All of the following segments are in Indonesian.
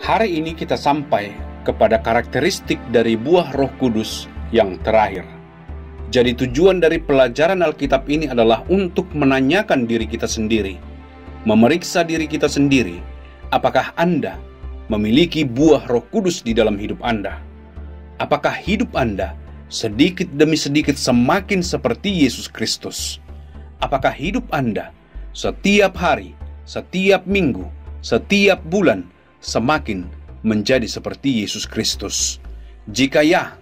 Hari ini kita sampai kepada karakteristik dari buah Roh Kudus yang terakhir. Jadi tujuan dari pelajaran Alkitab ini adalah untuk menanyakan diri kita sendiri, memeriksa diri kita sendiri, apakah Anda memiliki buah Roh Kudus di dalam hidup Anda? Apakah hidup Anda sedikit demi sedikit semakin seperti Yesus Kristus? Apakah hidup Anda setiap hari, setiap minggu, setiap bulan semakin menjadi seperti Yesus Kristus? Jika ya,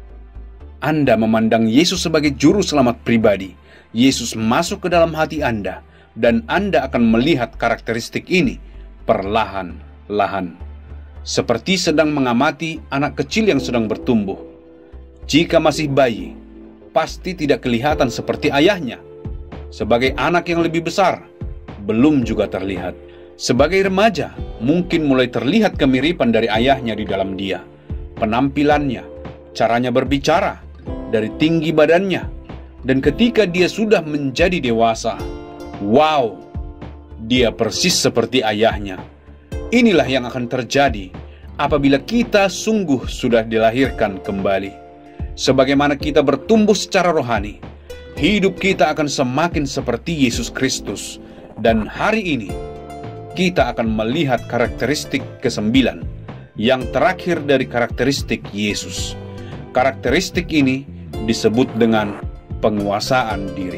Anda memandang Yesus sebagai juru selamat pribadi, Yesus masuk ke dalam hati Anda, dan Anda akan melihat karakteristik ini perlahan-lahan. Seperti sedang mengamati anak kecil yang sedang bertumbuh. Jika masih bayi, pasti tidak kelihatan seperti ayahnya. Sebagai anak yang lebih besar, belum juga terlihat. Sebagai remaja, mungkin mulai terlihat kemiripan dari ayahnya di dalam dia. Penampilannya, caranya berbicara, dari tinggi badannya. Dan ketika dia sudah menjadi dewasa, wow, dia persis seperti ayahnya. Inilah yang akan terjadi apabila kita sungguh sudah dilahirkan kembali. Sebagaimana kita bertumbuh secara rohani, hidup kita akan semakin seperti Yesus Kristus. Dan hari ini, kita akan melihat karakteristik ke-9 yang terakhir dari karakteristik Yesus. Karakteristik ini disebut dengan penguasaan diri.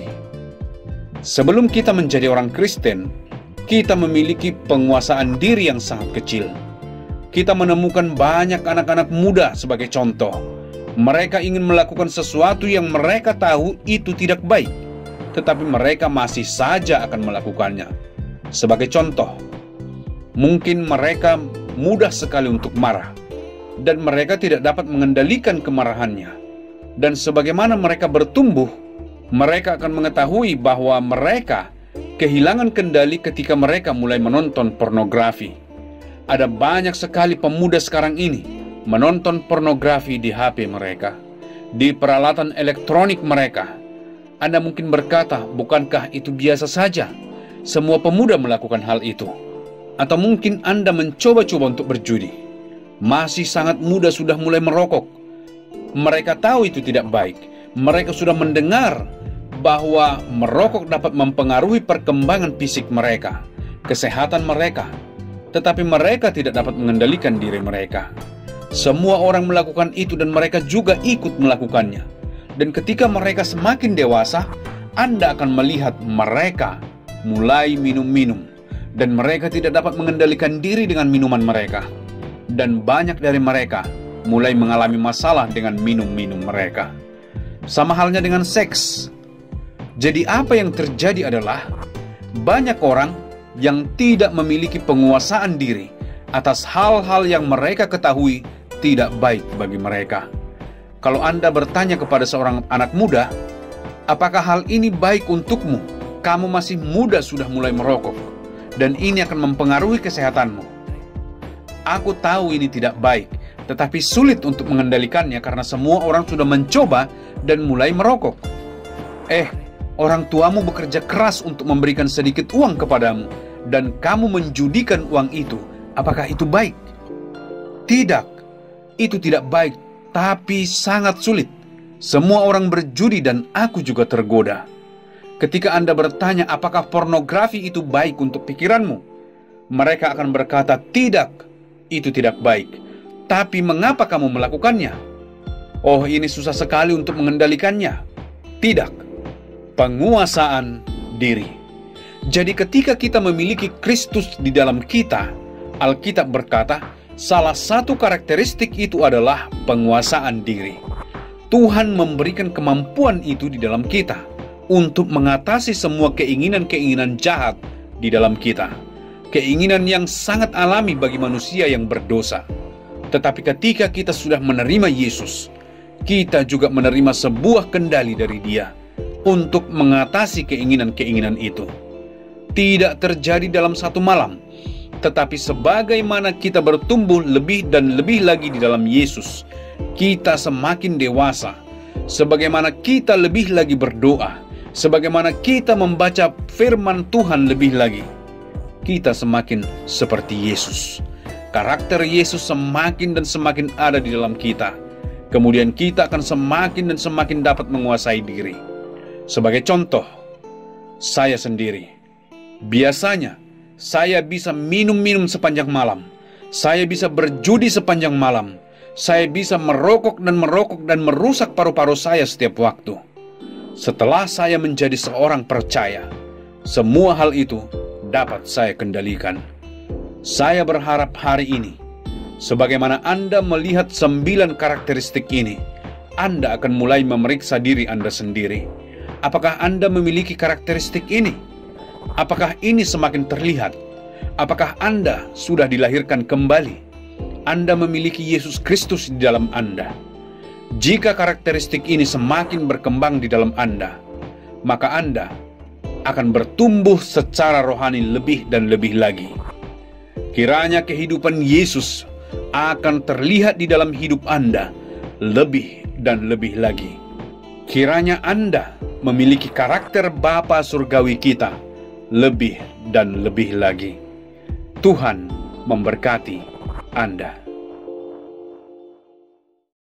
Sebelum kita menjadi orang Kristen, kita memiliki penguasaan diri yang sangat kecil. Kita menemukan banyak anak-anak muda sebagai contoh. Mereka ingin melakukan sesuatu yang mereka tahu itu tidak baik, tetapi mereka masih saja akan melakukannya. Sebagai contoh, mungkin mereka mudah sekali untuk marah, dan mereka tidak dapat mengendalikan kemarahannya. Dan sebagaimana mereka bertumbuh, mereka akan mengetahui bahwa mereka kehilangan kendali ketika mereka mulai menonton pornografi. Ada banyak sekali pemuda sekarang ini menonton pornografi di HP mereka, di peralatan elektronik mereka. Anda mungkin berkata, bukankah itu biasa saja? Semua pemuda melakukan hal itu. Atau mungkin Anda mencoba-coba untuk berjudi. Masih sangat muda sudah mulai merokok. Mereka tahu itu tidak baik. Mereka sudah mendengar bahwa merokok dapat mempengaruhi perkembangan fisik mereka, kesehatan mereka, tetapi mereka tidak dapat mengendalikan diri mereka. Semua orang melakukan itu dan mereka juga ikut melakukannya. Dan ketika mereka semakin dewasa, Anda akan melihat mereka mulai minum-minum, dan mereka tidak dapat mengendalikan diri dengan minuman mereka. Dan banyak dari mereka mulai mengalami masalah dengan minum-minum mereka. Sama halnya dengan seks. Jadi apa yang terjadi adalah banyak orang yang tidak memiliki penguasaan diri atas hal-hal yang mereka ketahui tidak baik bagi mereka. Kalau Anda bertanya kepada seorang anak muda, apakah hal ini baik untukmu? Kamu masih muda sudah mulai merokok, dan ini akan mempengaruhi kesehatanmu. Aku tahu ini tidak baik, tetapi sulit untuk mengendalikannya karena semua orang sudah mencoba dan mulai merokok. Orang tuamu bekerja keras untuk memberikan sedikit uang kepadamu, dan kamu menjudikan uang itu. Apakah itu baik? Tidak, itu tidak baik, tapi sangat sulit. Semua orang berjudi dan aku juga tergoda. Ketika Anda bertanya apakah pornografi itu baik untuk pikiranmu, mereka akan berkata, tidak, itu tidak baik. Tapi mengapa kamu melakukannya? Oh, ini susah sekali untuk mengendalikannya. Tidak. Penguasaan diri. Jadi ketika kita memiliki Kristus di dalam kita, Alkitab berkata, salah satu karakteristik itu adalah penguasaan diri. Tuhan memberikan kemampuan itu di dalam kita untuk mengatasi semua keinginan-keinginan jahat di dalam kita. Keinginan yang sangat alami bagi manusia yang berdosa. Tetapi ketika kita sudah menerima Yesus, kita juga menerima sebuah kendali dari Dia untuk mengatasi keinginan-keinginan itu. Tidak terjadi dalam satu malam, tetapi sebagaimana kita bertumbuh lebih dan lebih lagi di dalam Yesus, kita semakin dewasa. Sebagaimana kita lebih lagi berdoa, sebagaimana kita membaca firman Tuhan lebih lagi, kita semakin seperti Yesus. karakter Yesus semakin dan semakin ada di dalam kita. Kemudian kita akan semakin dan semakin dapat menguasai diri. Sebagai contoh, saya sendiri. Biasanya, saya bisa minum sepanjang malam. Saya bisa berjudi sepanjang malam. Saya bisa merokok dan merusak paru-paru saya setiap waktu. Setelah saya menjadi seorang percaya, semua hal itu dapat saya kendalikan. Saya berharap hari ini, sebagaimana Anda melihat 9 karakteristik ini, Anda akan mulai memeriksa diri Anda sendiri. Apakah Anda memiliki karakteristik ini? Apakah ini semakin terlihat? Apakah Anda sudah dilahirkan kembali? Anda memiliki Yesus Kristus di dalam Anda. Jika karakteristik ini semakin berkembang di dalam Anda, maka Anda akan bertumbuh secara rohani lebih dan lebih lagi. Kiranya kehidupan Yesus akan terlihat di dalam hidup Anda lebih dan lebih lagi. Kiranya Anda memiliki karakter Bapa Surgawi kita lebih dan lebih lagi. Tuhan memberkati Anda.